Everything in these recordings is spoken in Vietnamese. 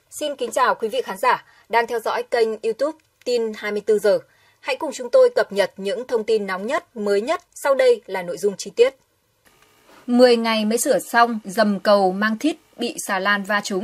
Xin kính chào quý vị khán giả đang theo dõi kênh YouTube Tin 24 giờ. Hãy cùng chúng tôi cập nhật những thông tin nóng nhất, mới nhất. Sau đây là nội dung chi tiết. 10 ngày mới sửa xong, dầm cầu Mang Thít bị xà lan va trúng.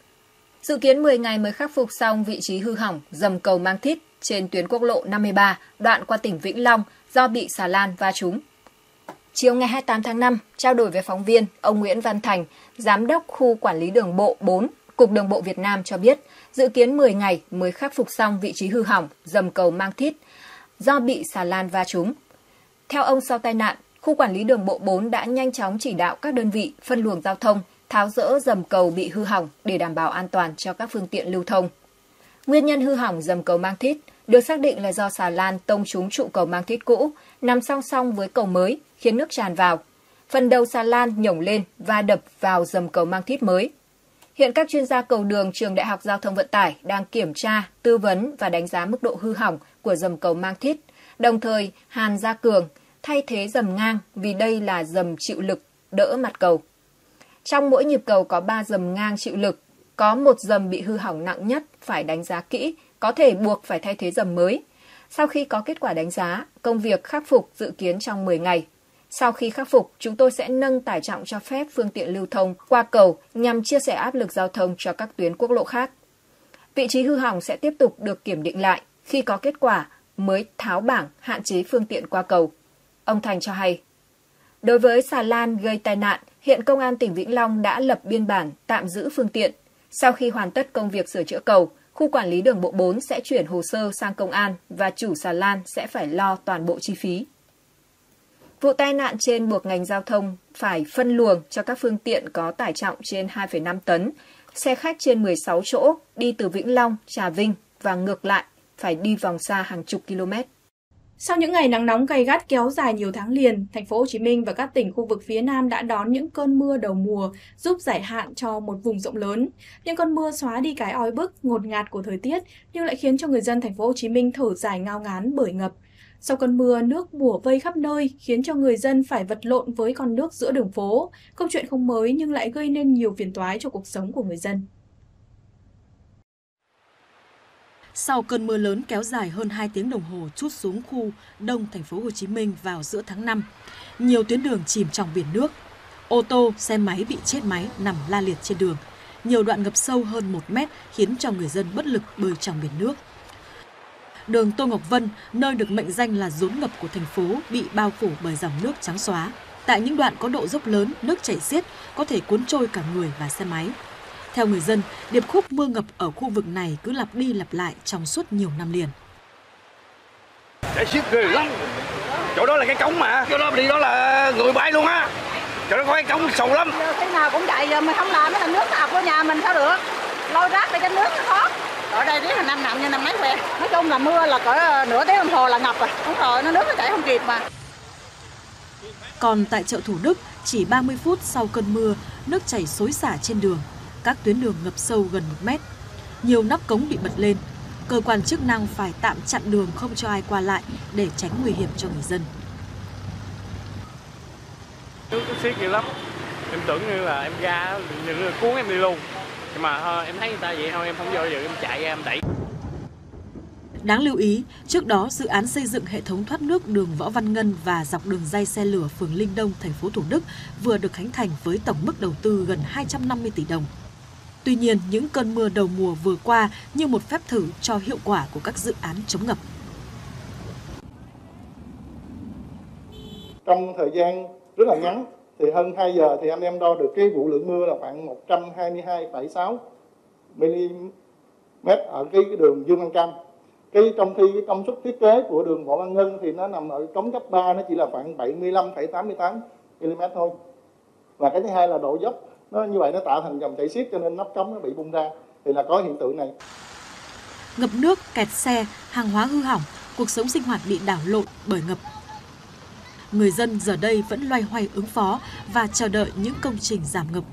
Dự kiến 10 ngày mới khắc phục xong vị trí hư hỏng dầm cầu Mang Thít trên tuyến quốc lộ 53 đoạn qua tỉnh Vĩnh Long do bị xà lan va trúng. Chiều ngày 28 tháng 5, trao đổi với phóng viên, ông Nguyễn Văn Thành, Giám đốc khu quản lý đường bộ 4, Cục Đường bộ Việt Nam cho biết, dự kiến 10 ngày mới khắc phục xong vị trí hư hỏng dầm cầu Mang Thít do bị xà lan va trúng. Theo ông, sau tai nạn, khu quản lý đường bộ 4 đã nhanh chóng chỉ đạo các đơn vị phân luồng giao thông, tháo dỡ dầm cầu bị hư hỏng để đảm bảo an toàn cho các phương tiện lưu thông. Nguyên nhân hư hỏng dầm cầu Mang Thít được xác định là do xà lan tông trúng trụ cầu Mang Thít cũ, nằm song song với cầu mới, khiến nước tràn vào. Phần đầu xà lan nhổng lên và đập vào dầm cầu Mang Thít mới. Hiện các chuyên gia cầu đường Trường Đại học Giao thông Vận tải đang kiểm tra, tư vấn và đánh giá mức độ hư hỏng của dầm cầu Mang Thít, đồng thời hàn gia cường thay thế dầm ngang vì đây là dầm chịu lực đỡ mặt cầu. Trong mỗi nhịp cầu có 3 dầm ngang chịu lực, có một dầm bị hư hỏng nặng nhất phải đánh giá kỹ, có thể buộc phải thay thế dầm mới. Sau khi có kết quả đánh giá, công việc khắc phục dự kiến trong 10 ngày. Sau khi khắc phục, chúng tôi sẽ nâng tải trọng cho phép phương tiện lưu thông qua cầu nhằm chia sẻ áp lực giao thông cho các tuyến quốc lộ khác. Vị trí hư hỏng sẽ tiếp tục được kiểm định lại, khi có kết quả mới tháo bảng hạn chế phương tiện qua cầu. Ông Thành cho hay. Đối với xà lan gây tai nạn, hiện Công an tỉnh Vĩnh Long đã lập biên bản tạm giữ phương tiện. Sau khi hoàn tất công việc sửa chữa cầu, khu quản lý đường bộ 4 sẽ chuyển hồ sơ sang công an và chủ xà lan sẽ phải lo toàn bộ chi phí. Vụ tai nạn trên buộc ngành giao thông phải phân luồng cho các phương tiện có tải trọng trên 2,5 tấn, xe khách trên 16 chỗ đi từ Vĩnh Long, Trà Vinh và ngược lại phải đi vòng xa hàng chục km. Sau những ngày nắng nóng gay gắt kéo dài nhiều tháng liền, thành phố Hồ Chí Minh và các tỉnh khu vực phía Nam đã đón những cơn mưa đầu mùa giúp giải hạn cho một vùng rộng lớn. Những cơn mưa xóa đi cái oi bức, ngột ngạt của thời tiết nhưng lại khiến cho người dân thành phố Hồ Chí Minh thở dài ngao ngán bởi ngập. Sau cơn mưa, nước bủa vây khắp nơi khiến cho người dân phải vật lộn với con nước giữa đường phố. Câu chuyện không mới nhưng lại gây nên nhiều phiền toái cho cuộc sống của người dân. Sau cơn mưa lớn kéo dài hơn 2 tiếng đồng hồ trút xuống khu đông thành phố Hồ Chí Minh vào giữa tháng 5, nhiều tuyến đường chìm trong biển nước. Ô tô, xe máy bị chết máy nằm la liệt trên đường. Nhiều đoạn ngập sâu hơn 1 mét khiến cho người dân bất lực bơi trong biển nước. Đường Tô Ngọc Vân, nơi được mệnh danh là rốn ngập của thành phố, bị bao phủ bởi dòng nước trắng xóa. Tại những đoạn có độ dốc lớn, nước chảy xiết, có thể cuốn trôi cả người và xe máy. Theo người dân, điệp khúc mưa ngập ở khu vực này cứ lặp đi lặp lại trong suốt nhiều năm liền. Chảy xiết ghê lắm. Chỗ đó là cái cống mà, chỗ đó đi đó là người bay luôn á. Chỗ đó có cái cống sâu lắm. Cái nào cũng chạy giờ mình không làm cái là nước nào của nhà mình sao được. Lôi rác để cho nước nó khó. Ở đây riết là năm nặng như năm mấy quen. Nói chung là mưa là cỡ nửa tiếng đồng hồ là ngập rồi. Đúng rồi, nước nó chảy không kịp mà. Còn tại chợ Thủ Đức, chỉ 30 phút sau cơn mưa, nước chảy xối xả trên đường. Các tuyến đường ngập sâu gần 1 mét. Nhiều nắp cống bị bật lên. Cơ quan chức năng phải tạm chặn đường không cho ai qua lại để tránh nguy hiểm cho người dân. Nước nó xiết dữ lắm. Em tưởng như là em ra cuốn em đi luôn. Nhưng mà em thấy người ta vậy thôi em không vô giờ em chạy ra em đẩy. Đáng lưu ý, trước đó dự án xây dựng hệ thống thoát nước đường Võ Văn Ngân và dọc đường ray xe lửa phường Linh Đông, thành phố Thủ Đức vừa được khánh thành với tổng mức đầu tư gần 250 tỷ đồng. Tuy nhiên, những cơn mưa đầu mùa vừa qua như một phép thử cho hiệu quả của các dự án chống ngập. Trong thời gian rất là ngắn, thì hơn 2 giờ thì anh em đo được cái vụ lượng mưa là khoảng 122,6 mm ở cái đường Dương Văn Cam. Trong khi cái công suất thiết kế của đường Võ Văn Ngân thì nó nằm ở cống cấp 3, nó chỉ là khoảng 75,88 mm thôi. Và cái thứ hai là độ dốc, nó như vậy nó tạo thành dòng chảy xiết cho nên nắp cống nó bị bung ra, thì là có hiện tượng này. Ngập nước, kẹt xe, hàng hóa hư hỏng, cuộc sống sinh hoạt bị đảo lộn bởi ngập. Người dân giờ đây vẫn loay hoay ứng phó và chờ đợi những công trình giảm ngập.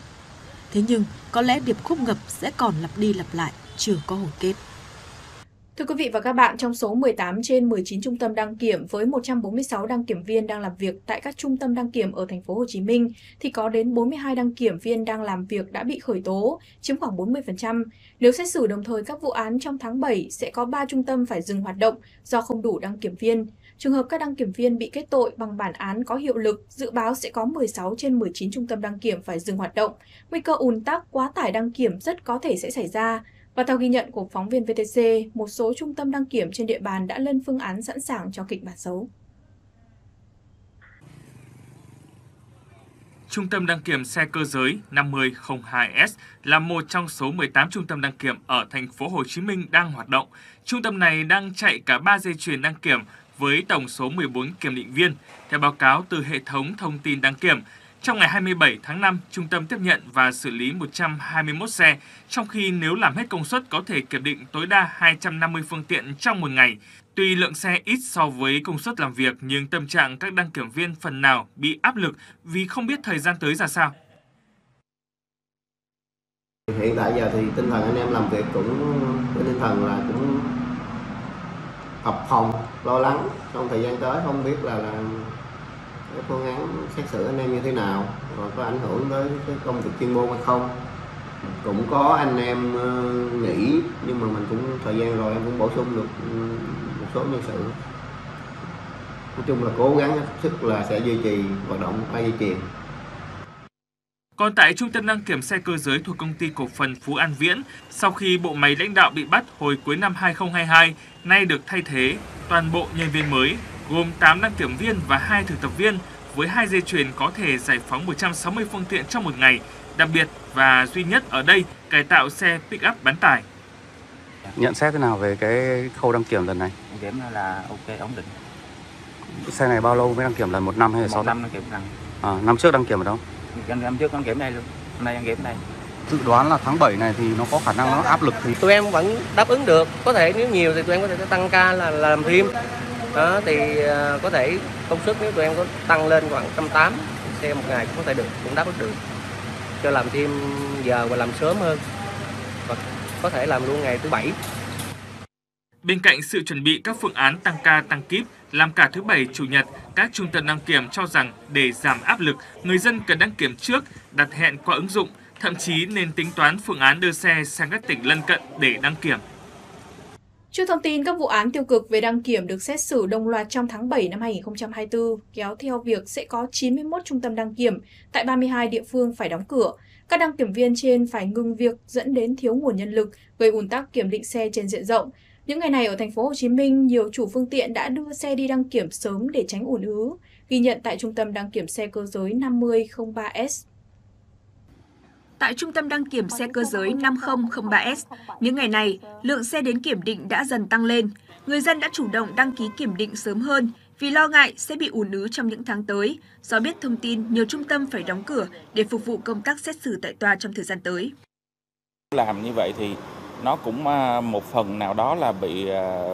Thế nhưng, có lẽ điệp khúc ngập sẽ còn lặp đi lặp lại, chưa có hồi kết. Thưa quý vị và các bạn, trong số 18 trên 19 trung tâm đăng kiểm với 146 đăng kiểm viên đang làm việc tại các trung tâm đăng kiểm ở thành phố Hồ Chí Minh thì có đến 42 đăng kiểm viên đang làm việc đã bị khởi tố, chiếm khoảng 40%. Nếu xét xử đồng thời các vụ án trong tháng 7 sẽ có 3 trung tâm phải dừng hoạt động do không đủ đăng kiểm viên. Trường hợp các đăng kiểm viên bị kết tội bằng bản án có hiệu lực, dự báo sẽ có 16 trên 19 trung tâm đăng kiểm phải dừng hoạt động. Nguy cơ ùn tắc, quá tải đăng kiểm rất có thể sẽ xảy ra. Và theo ghi nhận của phóng viên VTC, một số trung tâm đăng kiểm trên địa bàn đã lên phương án sẵn sàng cho kịch bản xấu. Trung tâm đăng kiểm xe cơ giới 5002S là một trong số 18 trung tâm đăng kiểm ở thành phố Hồ Chí Minh đang hoạt động. Trung tâm này đang chạy cả 3 dây chuyền đăng kiểm với tổng số 14 kiểm định viên. Theo báo cáo từ hệ thống thông tin đăng kiểm, trong ngày 27 tháng 5, trung tâm tiếp nhận và xử lý 121 xe, trong khi nếu làm hết công suất có thể kiểm định tối đa 250 phương tiện trong một ngày. Tuy lượng xe ít so với công suất làm việc, nhưng tâm trạng các đăng kiểm viên phần nào bị áp lực vì không biết thời gian tới ra sao. Hiện tại giờ thì tinh thần anh em làm việc cũng với tinh thần là cũng phập phồng, lo lắng. Trong thời gian tới không biết là cái phương án xét xử anh em như thế nào, và có ảnh hưởng tới cái công việc chuyên môn hay không. Cũng có anh em nghỉ, nhưng mà mình cũng thời gian rồi em cũng bổ sung được một số nhân sự. Nói chung là cố gắng hết sức là sẽ duy trì hoạt động 2 dây chuyền. Còn tại Trung tâm đăng kiểm xe cơ giới thuộc Công ty Cổ phần Phú An Viễn, sau khi bộ máy lãnh đạo bị bắt hồi cuối năm 2022, nay được thay thế, toàn bộ nhân viên mới gồm 8 đăng kiểm viên và 2 thực tập viên với 2 dây chuyền có thể giải phóng 160 phương tiện trong một ngày, đặc biệt và duy nhất ở đây cải tạo xe pick-up bán tải. Nhận xét thế nào về cái khâu đăng kiểm lần này? Đăng kiểm là ok, ổn định. Xe này bao lâu mới đăng kiểm lần, 1 năm hay là 6 năm? 1 năm đăng kiểm lần. Năm trước đăng kiểm ở đâu? Năm trước đăng kiểm đây luôn, hôm nay đăng kiểm đây. Dự đoán là tháng 7 này thì nó có khả năng nó áp lực thì tụi em vẫn đáp ứng được, có thể nếu nhiều thì tụi em có thể tăng ca là làm thêm. Đó thì có thể công suất nếu tụi em có tăng lên khoảng 180 xe một ngày cũng có thể được, cũng đáp ứng được. Cho làm thêm giờ và làm sớm hơn. Và có thể làm luôn ngày thứ 7. Bên cạnh sự chuẩn bị các phương án tăng ca tăng kíp, làm cả thứ Bảy, Chủ nhật, các trung tâm đăng kiểm cho rằng để giảm áp lực, người dân cần đăng kiểm trước, đặt hẹn qua ứng dụng, thậm chí nên tính toán phương án đưa xe sang các tỉnh lân cận để đăng kiểm. Trước thông tin các vụ án tiêu cực về đăng kiểm được xét xử đồng loạt trong tháng 7 năm 2024, kéo theo việc sẽ có 91 trung tâm đăng kiểm tại 32 địa phương phải đóng cửa. Các đăng kiểm viên trên phải ngừng việc dẫn đến thiếu nguồn nhân lực, gây ùn tắc kiểm định xe trên diện rộng. Những ngày này ở thành phố Hồ Chí Minh, nhiều chủ phương tiện đã đưa xe đi đăng kiểm sớm để tránh ùn ứ, ghi nhận tại trung tâm đăng kiểm xe cơ giới 5003S. Tại trung tâm đăng kiểm xe cơ giới 5003S, những ngày này, lượng xe đến kiểm định đã dần tăng lên. Người dân đã chủ động đăng ký kiểm định sớm hơn vì lo ngại sẽ bị ùn ứ trong những tháng tới. Do biết thông tin, nhiều trung tâm phải đóng cửa để phục vụ công tác xét xử tại tòa trong thời gian tới. Làm như vậy thì nó cũng một phần nào đó là bị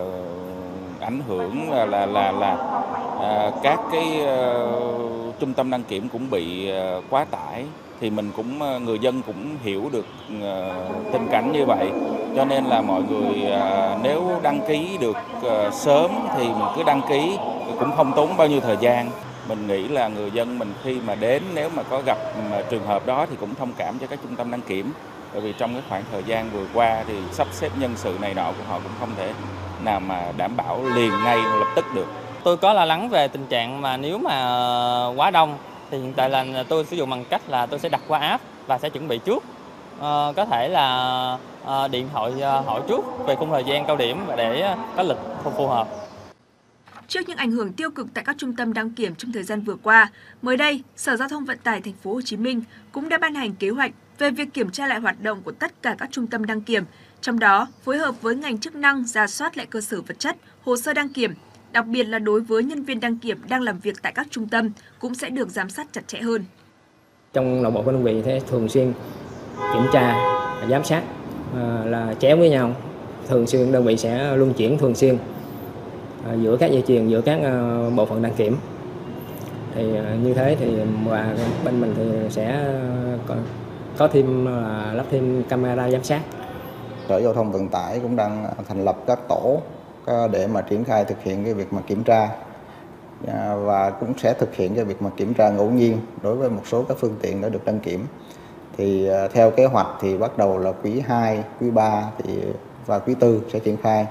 ảnh hưởng là các cái trung tâm đăng kiểm cũng bị quá tải. Thì mình cũng người dân cũng hiểu được tình cảnh như vậy, cho nên là mọi người nếu đăng ký được sớm thì mình cứ đăng ký, cũng không tốn bao nhiêu thời gian. Mình nghĩ là người dân mình khi mà đến, nếu mà có gặp trường hợp đó thì cũng thông cảm cho các trung tâm đăng kiểm, bởi vì trong cái khoảng thời gian vừa qua thì sắp xếp nhân sự này nọ của họ cũng không thể nào mà đảm bảo liền ngay lập tức được. Tôi có lo lắng về tình trạng mà nếu mà quá đông thì hiện tại là tôi sử dụng bằng cách là tôi sẽ đặt qua app và sẽ chuẩn bị trước. Có thể là điện thoại hỏi trước về khung thời gian cao điểm và để có lịch phù hợp. Trước những ảnh hưởng tiêu cực tại các trung tâm đăng kiểm trong thời gian vừa qua, mới đây, Sở Giao thông Vận tải Thành phố Hồ Chí Minh cũng đã ban hành kế hoạch về việc kiểm tra lại hoạt động của tất cả các trung tâm đăng kiểm, trong đó phối hợp với ngành chức năng rà soát lại cơ sở vật chất, hồ sơ đăng kiểm, đặc biệt là đối với nhân viên đăng kiểm đang làm việc tại các trung tâm cũng sẽ được giám sát chặt chẽ hơn. Trong nội bộ của đơn vị sẽ thường xuyên kiểm tra, giám sát là chéo với nhau, thường xuyên đơn vị sẽ luân chuyển thường xuyên giữa các dây chuyền, giữa các bộ phận đăng kiểm. Thì như thế thì và bên mình thì sẽ có thêm lắp thêm camera giám sát Sở Giao thông Vận tải cũng đang thành lập các tổ để mà triển khai thực hiện cái việc mà kiểm tra và cũng sẽ thực hiện cái việc mà kiểm tra ngẫu nhiên đối với một số các phương tiện đã được đăng kiểm. Thì theo kế hoạch thì bắt đầu là quý 2, quý 3 và quý 4 sẽ triển khai.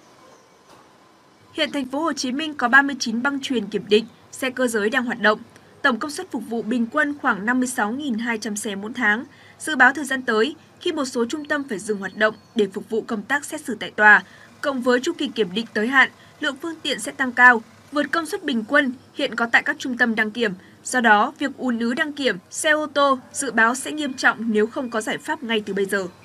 Hiện thành phố Hồ Chí Minh có 39 băng chuyền kiểm định, xe cơ giới đang hoạt động. Tổng công suất phục vụ bình quân khoảng 56.200 xe mỗi tháng. Dự báo thời gian tới, khi một số trung tâm phải dừng hoạt động để phục vụ công tác xét xử tại tòa, cộng với chu kỳ kiểm định tới hạn, lượng phương tiện sẽ tăng cao, vượt công suất bình quân hiện có tại các trung tâm đăng kiểm. Do đó, việc ùn ứ đăng kiểm xe ô tô dự báo sẽ nghiêm trọng nếu không có giải pháp ngay từ bây giờ.